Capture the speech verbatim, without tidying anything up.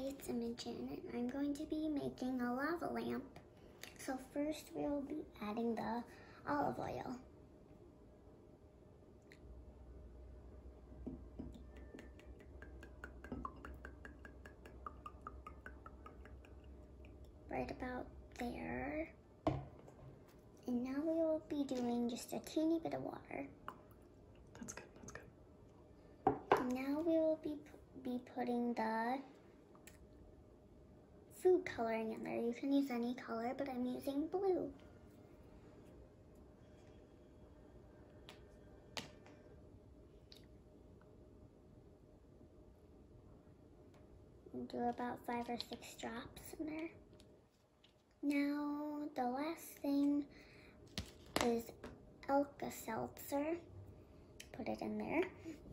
it's Imogen, and I'm going to be making a lava lamp. So first we'll be adding the olive oil. Right about there. And now we will be doing just a teeny bit of water. That's good, that's good. And now we will be, be putting the food coloring in there. You can use any color, but I'm using blue. And do about five or six drops in there. Now, the last thing is Alka Seltzer. Put it in there.